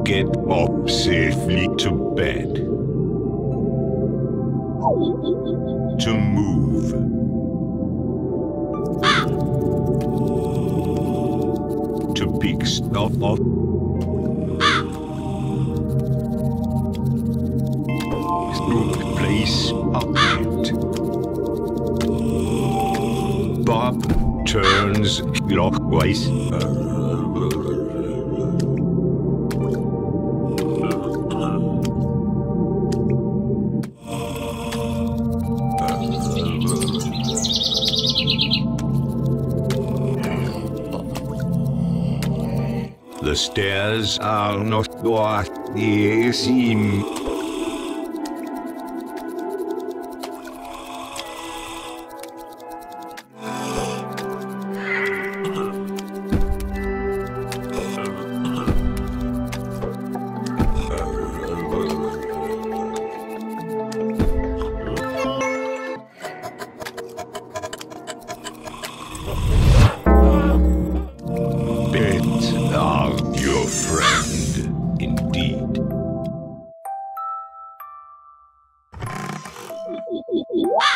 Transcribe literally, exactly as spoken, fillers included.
Get up safely to bed. To move. To pick stuff up. Through the place upward. Bob turns clockwise. The stairs are not what they seem. Your friend, indeed. Wow!